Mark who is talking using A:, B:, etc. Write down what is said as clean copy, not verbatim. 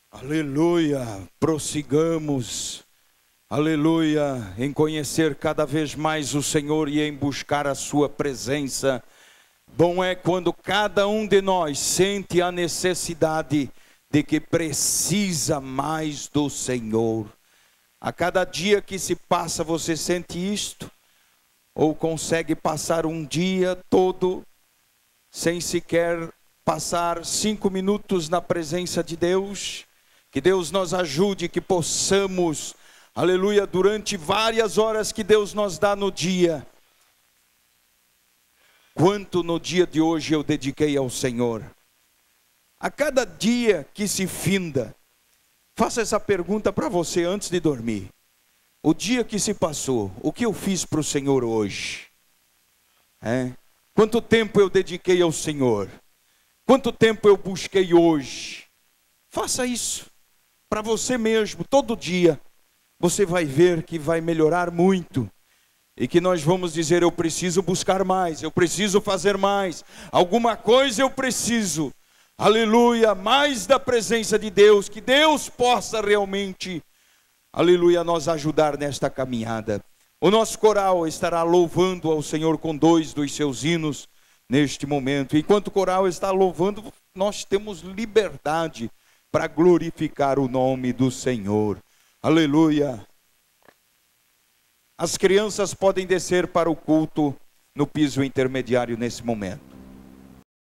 A: Aleluia, prossigamos, aleluia, em conhecer cada vez mais o Senhor e em buscar a sua presença. Bom é quando cada um de nós sente a necessidade de que precisa mais do Senhor. A cada dia que se passa você sente isto? Ou consegue passar um dia todo sem sequer passar 5 minutos na presença de Deus? Que Deus nos ajude, que possamos, aleluia, durante várias horas que Deus nos dá no dia. Quanto no dia de hoje eu dediquei ao Senhor? A cada dia que se finda, faça essa pergunta para você antes de dormir. O dia que se passou, o que eu fiz para o Senhor hoje? Quanto tempo eu dediquei ao Senhor? Quanto tempo eu busquei hoje? Faça isso para você mesmo, todo dia. Você vai ver que vai melhorar muito. E que nós vamos dizer, eu preciso buscar mais, eu preciso fazer mais. Alguma coisa eu preciso. Aleluia, mais da presença de Deus. Que Deus possa realmente, aleluia, nos ajudar nesta caminhada. O nosso coral estará louvando ao Senhor com 2 dos seus hinos neste momento. Enquanto o coral está louvando, nós temos liberdade para glorificar o nome do Senhor. Aleluia. As crianças podem descer para o culto no piso intermediário nesse momento.